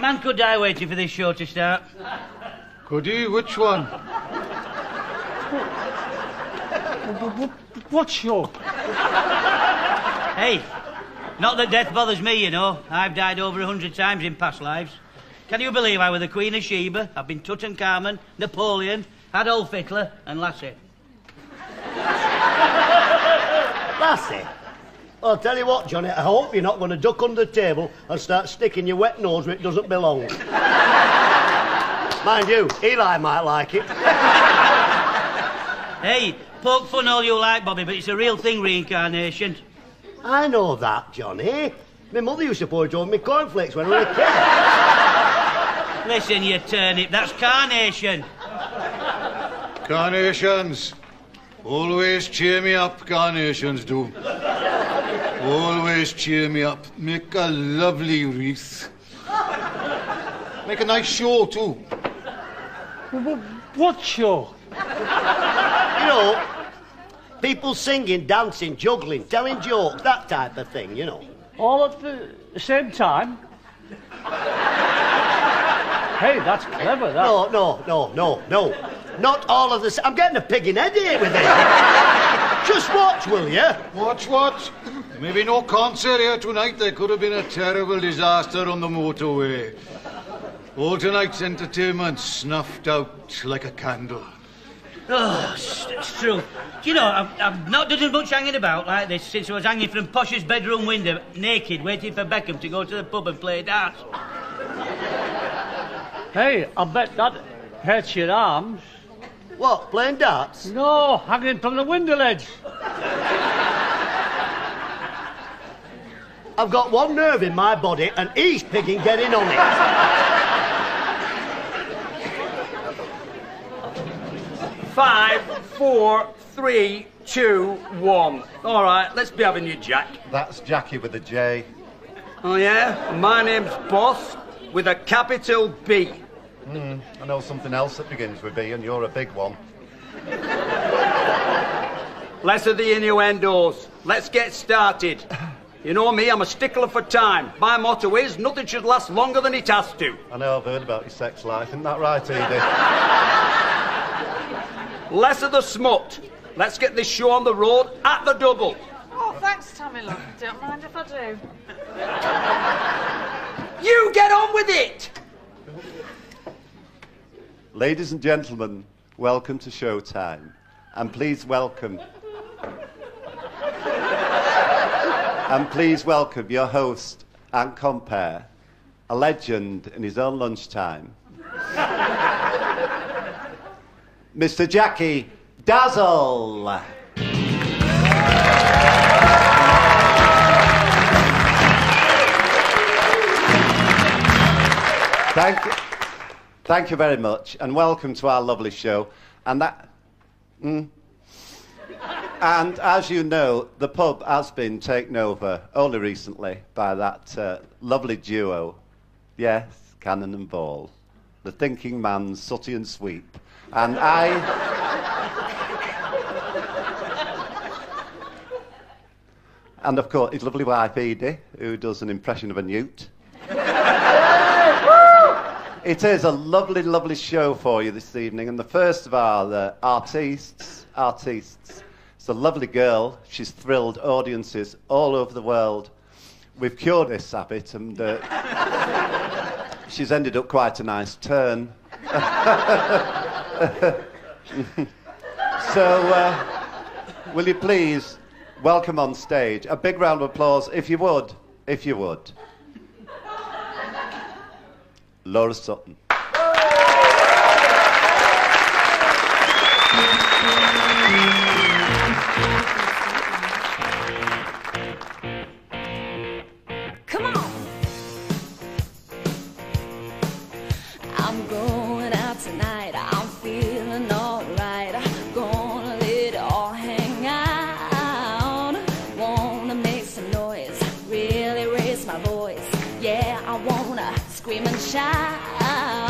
man could die waiting for this show to start. Could he? Which one? What show? Hey, not that death bothers me, you know. I've died over 100 times in past lives. Can you believe I was the Queen of Sheba? I've been Tutankhamun, Napoleon, Adolf Hitler, and Lassie. Lassie? I'll tell you what, Johnny, I hope you're not going to duck under the table and start sticking your wet nose where it doesn't belong. Mind you, Eli might like it. Hey, poke fun all you like, Bobby, but it's a real thing, reincarnation. I know that, Johnny. My mother used to pour it over me cornflakes when I was a kid. Listen, you turnip, that's carnation. Carnations. Always cheer me up, carnations do. Always cheer me up. Make a lovely wreath. Make a nice show, too. What show? You know, people singing, dancing, juggling, telling jokes, that type of thing, you know. All at the same time? Hey, that's clever, that. No. Not all of this. I'm getting a pig in head here with it. Just watch, will you? Watch what? Maybe no concert here tonight. There could have been a terrible disaster on the motorway. All tonight's entertainment snuffed out like a candle. Oh, it's true. Do you know, I've not done much hanging about like this since I was hanging from Posh's bedroom window, naked, waiting for Beckham to go to the pub and play darts. Hey, I bet that hurts your arms. What, playing darts? No, hanging from the window ledge. I've got one nerve in my body and he's pigging getting on it. 5, 4, 3, 2, 1. All right, let's be having you, Jack. That's Jackie with a J. Oh, yeah? My name's Boss with a capital B. I know something else that begins with B, and you're a big one. Less of the innuendos. Let's get started. You know me, I'm a stickler for time. My motto is, nothing should last longer than it has to. I know I've heard about your sex life. Isn't that right, Edie? Less of the smut. Let's get this show on the road at the double. Oh, thanks, Tommy, love. Don't mind if I do. You get on with it! Ladies and gentlemen, welcome to Showtime. And please welcome... your host and compere, a legend in his own lunchtime, Mr. Jackie Dazzle. Thank you very much, and welcome to our lovely show. And as you know, the pub has been taken over only recently by that lovely duo, yes, Cannon and Ball, the thinking man's Sooty and Sweep. And and of course his lovely wife Edie, who does an impression of a newt. It is a lovely, lovely show for you this evening, and the first of our artistes. It's a lovely girl. She's thrilled audiences all over the world. We've cured this habit, and she's ended up quite a nice turn. So, will you please welcome on stage, a big round of applause, if you would, Laura Sutton. Come on. I'm going out tonight. I'm feeling alright. Gonna let it all hang out. Wanna make some noise, really raise my voice. Yeah, I wanna scream and shout.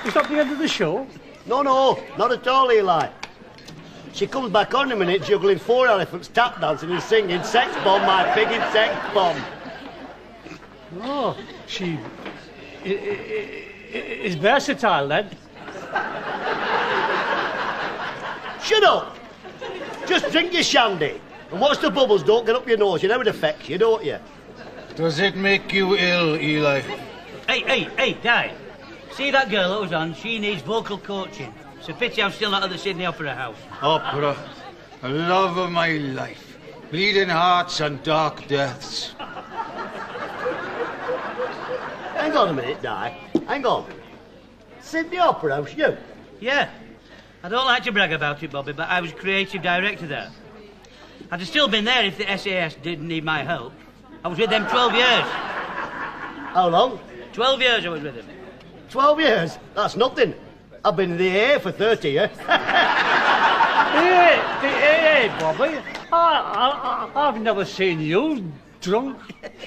Is that the end of the show? No, not at all, Eli. She comes back on in a minute juggling 4 elephants, tap dancing and singing Sex Bomb, my piggy sex bomb. Oh, she is versatile then. Shut up! Just drink your shandy. And watch the bubbles don't get up your nose. You know it affects you, don't you? Does it make you ill, Eli? Hey, Di. See that girl that was on? She needs vocal coaching. It's a pity I'm still not at the Sydney Opera House. Opera. The love of my life. Bleeding hearts and dark deaths. Hang on a minute, Di. Hang on. Sydney Opera House, you? Yeah. I don't like to brag about it, Bobby, but I was creative director there. I'd have still been there if the SAS didn't need my help. I was with them 12 years. How long? 12 years I was with them. 12 years? That's nothing. I've been in the AA for 30 years. Hey, Bobby. I've never seen you drunk.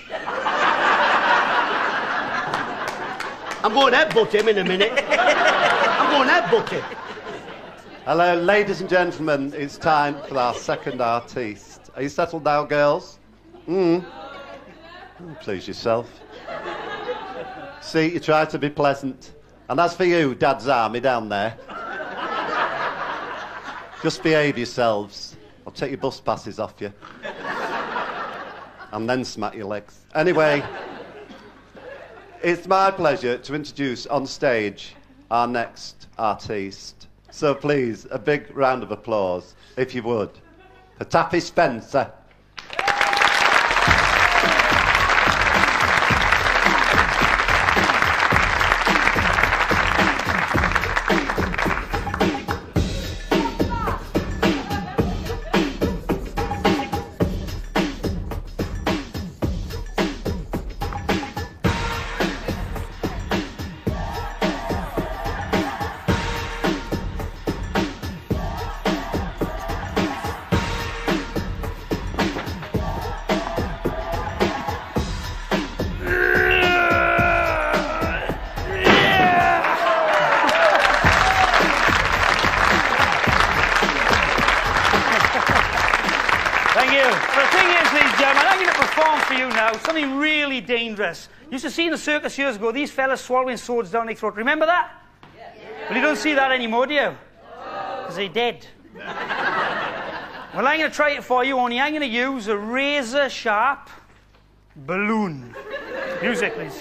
I'm going to headbutt him in a minute. I'm going to headbutt him. Hello, ladies and gentlemen. It's time for our second artiste. Are you settled now, girls? Please yourself. See, you try to be pleasant. And as for you, Dad's Army down there, just behave yourselves. I'll take your bus passes off you. And then smack your legs. Anyway, it's my pleasure to introduce on stage our next artiste. So please, a big round of applause, if you would, for Taffy Spencer. Dangerous. Used to see in the circus years ago these fellas swallowing swords down their throat. Remember that? Yeah. Well, you don't see that anymore, do you? Because they're dead. Well, I'm going to try it for you, only I'm going to use a razor-sharp balloon. Music, please.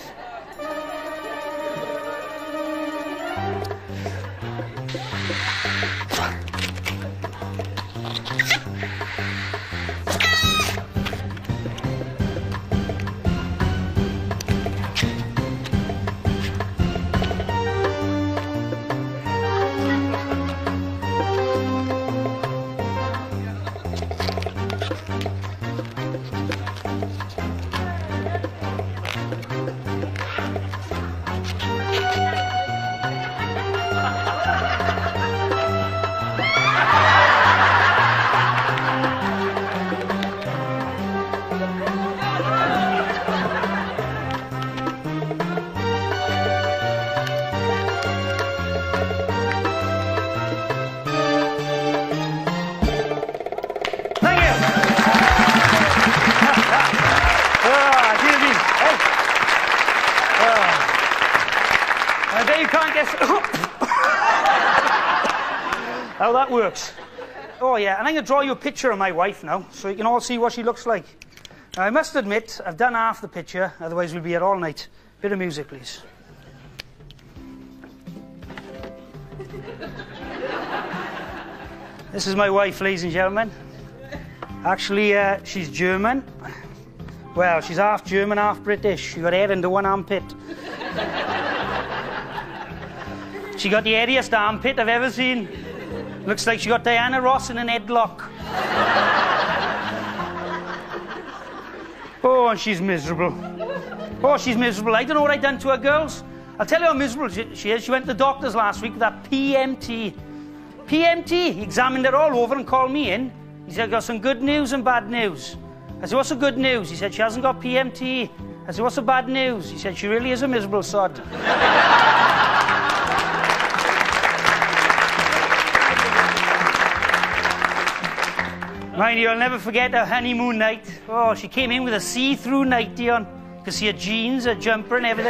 How that works. Oh, yeah, and I'm going to draw you a picture of my wife now, so you can all see what she looks like. Now, I must admit, I've done half the picture, otherwise we'll be here all night. Bit of music, please. This is my wife, ladies and gentlemen. Actually, she's German. Well, she's half German, half British. She got hair into one armpit. She got the hairiest armpit I've ever seen. Looks like she got Diana Ross in an headlock. Oh, and she's miserable. Oh, she's miserable. I don't know what I've done to her, girls. I'll tell you how miserable she is. She went to the doctors last week with that PMT. PMT. He examined her all over and called me in. He said, I've got some good news and bad news. I said, what's the good news? He said, she hasn't got PMT. I said, what's the bad news? He said, she really is a miserable sod. Mind you, I'll never forget her honeymoon night. Oh, she came in with a see-through nightie on. You could see her jeans, her jumper and everything.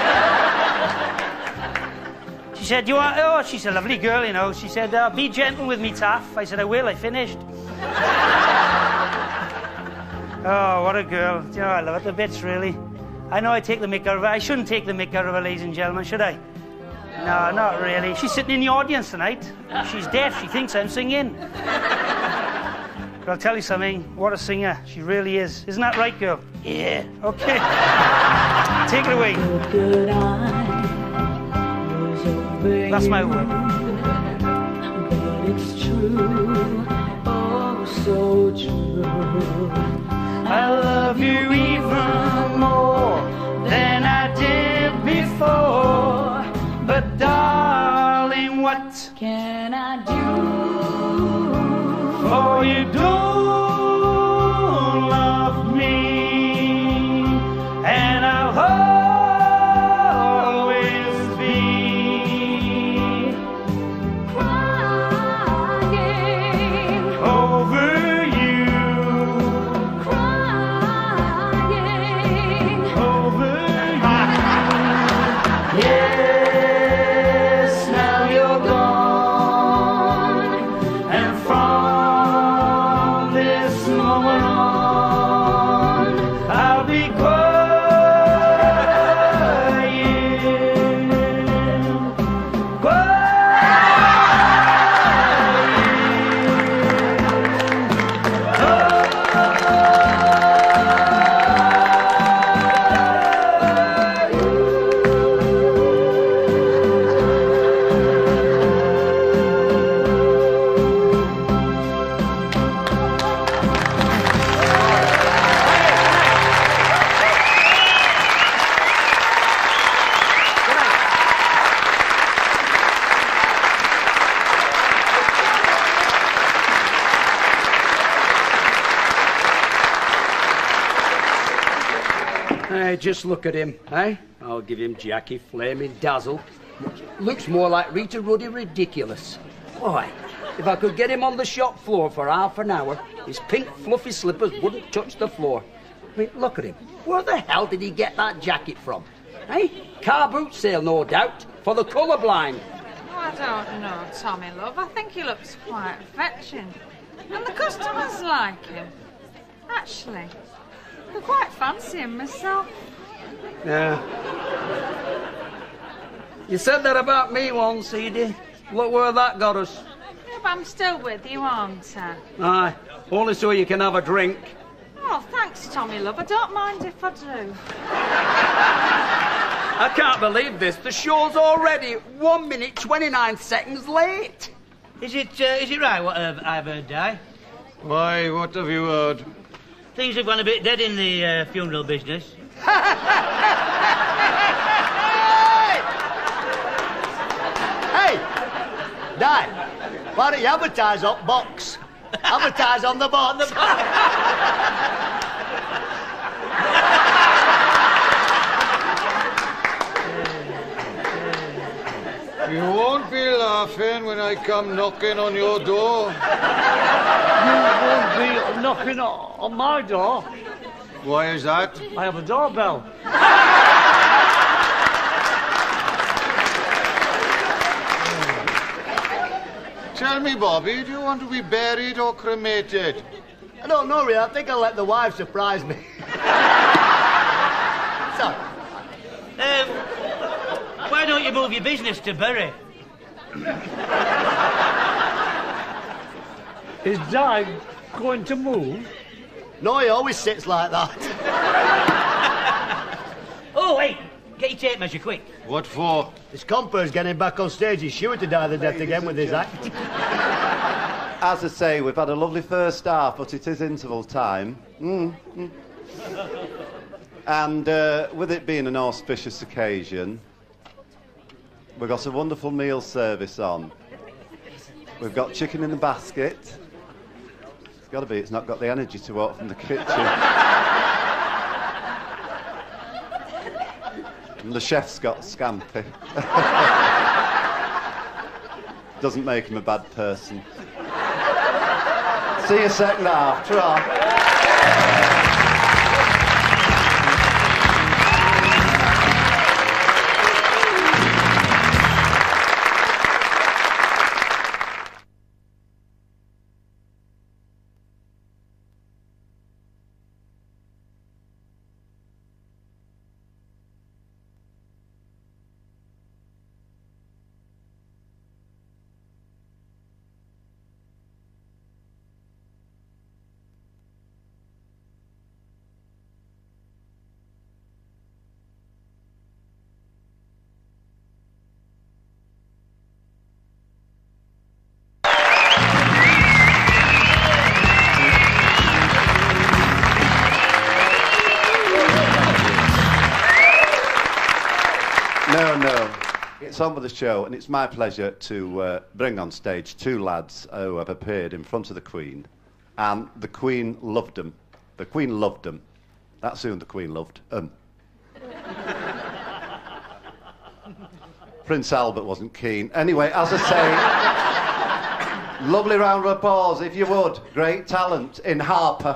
She said, you want... Oh, she's a lovely girl, you know. She said, be gentle with me, Taff. I said, I will, I finished. Oh, what a girl. You know, I love her to bits, really. I know I take the mick out of her. I shouldn't take the mick out of her, ladies and gentlemen, should I? No, not really. She's sitting in the audience tonight. She's deaf. She thinks I'm singing. But I'll tell you something. What a singer. She really is. Isn't that right, girl? Yeah. Okay. Take it away. That's my word. But it's true. Oh, so true. I love you even more than I did before. But darling, what Can I do? for you don't love me? And I'll always be Crying, over you, crying. over you. Yes, now you're gone, and from this moment on, I'll be Hey, just look at him, eh? I'll give him Jackie Flaming Dazzle. Looks more like Rita Ruddy ridiculous. Why, if I could get him on the shop floor for half an hour, his pink fluffy slippers wouldn't touch the floor. I mean, look at him. Where the hell did he get that jacket from? Eh? Car boot sale, no doubt, for the colourblind. Oh, I don't know, Tommy, love. I think he looks quite fetching. And the customers like him. Actually, I quite fancy him myself. Yeah. You said that about me once, Edie. Look where that got us. Yeah, but I'm still with you, aren't I? Aye, only so you can have a drink. Oh, thanks, Tommy, love. I don't mind if I do. I can't believe this. The show's already 1 minute 29 seconds late. Is it right what I've heard, Di? Why, what have you heard? Things have gone a bit dead in the funeral business. Hey! Di, why don't you advertise up box? Advertise on the box. You won't be laughing when I come knocking on your door. You won't be knocking on my door. Why is that? I have a doorbell. Tell me, Bobby, do you want to be buried or cremated? I don't know, really. I think I'll let the wife surprise me. Sorry. Why don't you move your business to Bury? Is Dad going to move? No, he always sits like that. Oh, wait. Get your tape measure, quick. What for? His comper's getting back on stage. He's sure to die the death again with his act. As I say, we've had a lovely first half, but it is interval time. And with it being an auspicious occasion, we've got a wonderful meal service on. We've got chicken in the basket. It's got to be, it's not got the energy to walk from the kitchen. And the chef's got scampi. Doesn't make him a bad person. See you second half. Ta-ra. No. It's on with the show, and it's my pleasure to bring on stage two lads who have appeared in front of the Queen, and the Queen loved them. The Queen loved them. That's who the Queen loved. Prince Albert wasn't keen. Anyway, as I say, lovely round of applause, if you would. Great talent in Harper.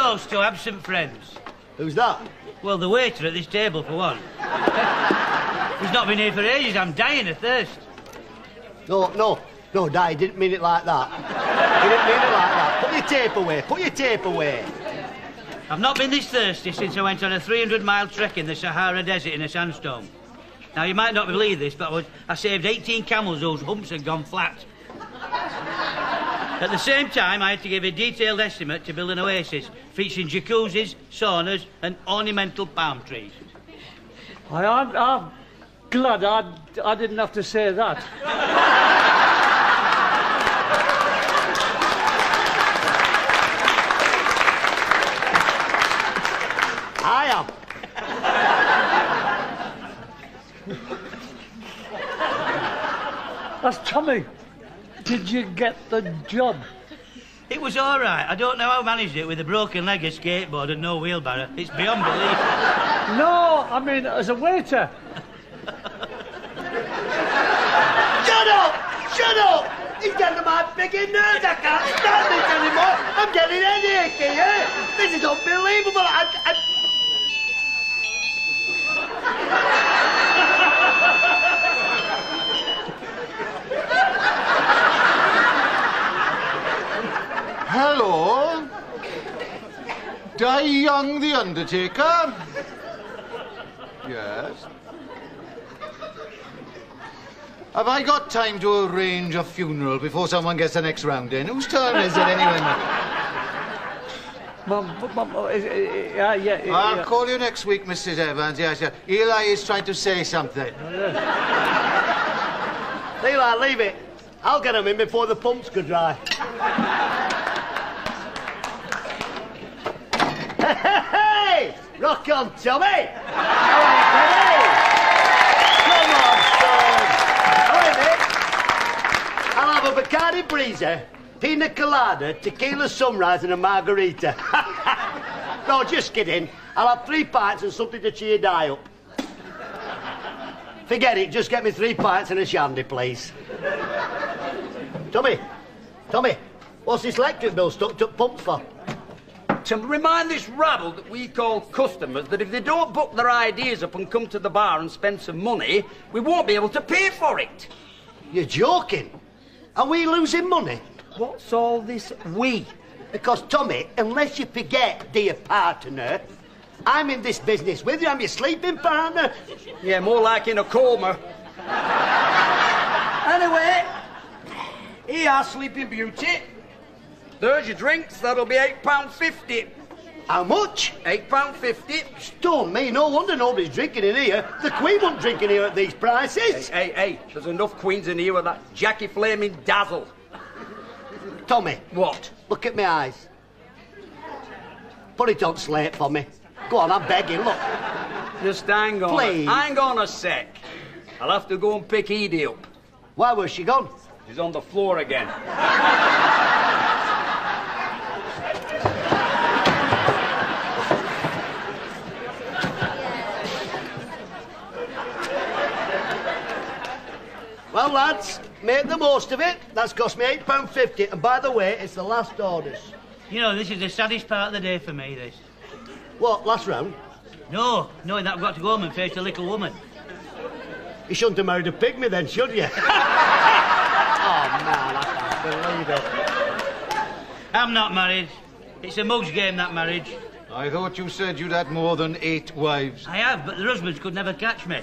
toast to absent friends. Who's that? Well, the waiter at this table, for one. He's not been here for ages. I'm dying of thirst. No, Di, didn't mean it like that. He didn't mean it like that. Put your tape away. I've not been this thirsty since I went on a 300-mile trek in the Sahara Desert in a sandstorm. Now, you might not believe this, but I saved 18 camels whose humps had gone flat. At the same time, I had to give a detailed estimate to build an oasis featuring jacuzzis, saunas and ornamental palm trees. I'm glad I didn't have to say that. I am. That's Tommy. Did you get the job? It was all right. I don't know how I managed it with a broken leg, a skateboard and no wheelbarrow. It's beyond belief. No, I mean, as a waiter. Shut up! He's getting my friggin' nerves. I can't stand this anymore. I'm getting headachy here. This is unbelievable. Hello? Di Young, the Undertaker? Yes? Have I got time to arrange a funeral before someone gets the next round in? Whose turn is it anyway, Mum, I'll call you next week, Mrs. Evans. Yes, yeah. Eli is trying to say something. Eli, leave it. I'll get him in before the pumps go dry. Hey! Rock on, Tommy! All right, ready? Come on, son. All right, mate. I'll have a Bacardi Breezer, pina colada, tequila sunrise and a margarita. No, just kidding. I'll have 3 pints and something to cheer Di up. Forget it, just get me 3 pints and a shandy, please. Tommy, what's this electric bill stuck to pumps for? To remind this rabble that we call customers that if they don't book their ideas up and come to the bar and spend some money, we won't be able to pay for it. You're joking? Are we losing money? What's all this we? Because, Tommy, unless you forget, dear partner, I'm in this business with you. I'm your sleeping partner. Yeah, more like in a coma. Anyway, here, Sleeping Beauty. There's your drinks. That'll be £8.50. How much? £8.50. Stone me, no wonder nobody's drinking in here. The Queen won't drink in here at these prices. Hey, there's enough queens in here with that Jackie Flaming Dazzle. Tommy. What? Look at my eyes. Put it on slate for me. Go on, I'm begging, look. Just hang on. Please. Hang on a sec. I'll have to go and pick Edie up. Why was she gone? She's on the floor again. Well, lads, make the most of it. That's cost me £8.50. And by the way, it's the last orders. You know, this is the saddest part of the day for me, this. What, last round? No, knowing that I've got to go home and face a little woman. You shouldn't have married a pygmy then, should you? Oh, man, I can't believe it. I'm not married. It's a mug's game, that marriage. I thought you said you'd had more than 8 wives. I have, but the husbands could never catch me.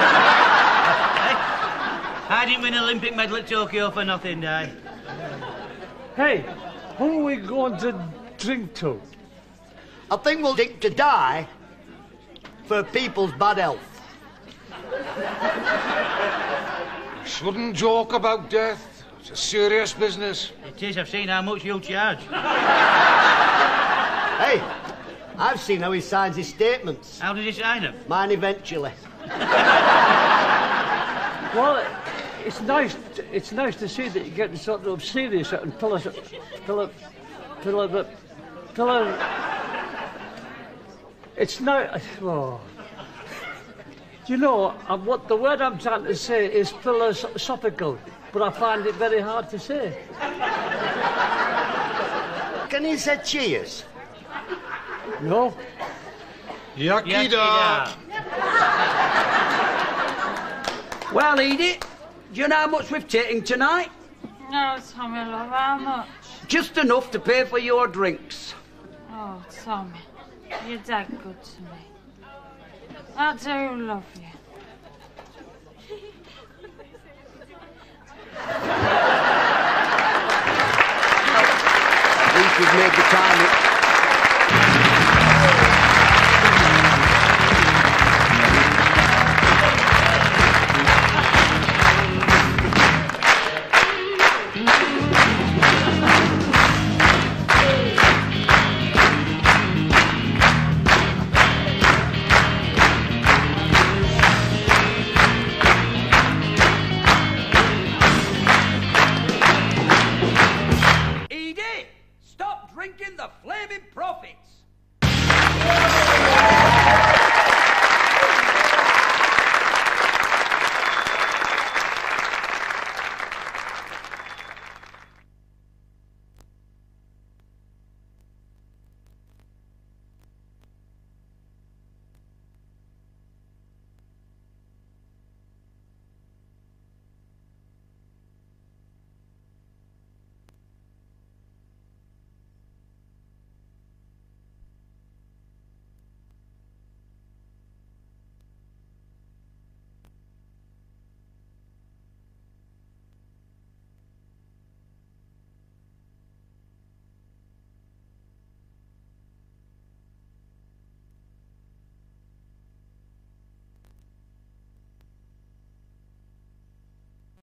I didn't win an Olympic medal at Tokyo for nothing, Di. Hey, who are we going to drink to? I think we'll drink to die for people's bad health. Shouldn't joke about death. It's a serious business. It is. I've seen how much you charge. Hey, I've seen how he signs his statements. How did he sign them? Mine eventually. Well, it's nice to see that you're getting sort of serious and fill us. It's not. Oh. You know, what the word I'm trying to say is philosophical, but I find it very hard to say. Can you say cheers? No? Yakida. Well, Edith, do you know how much we've taken tonight? No, Tommy, love, how much? Just enough to pay for your drinks. Oh, Tommy, you're dead good to me. I do love you. At least we've made the time.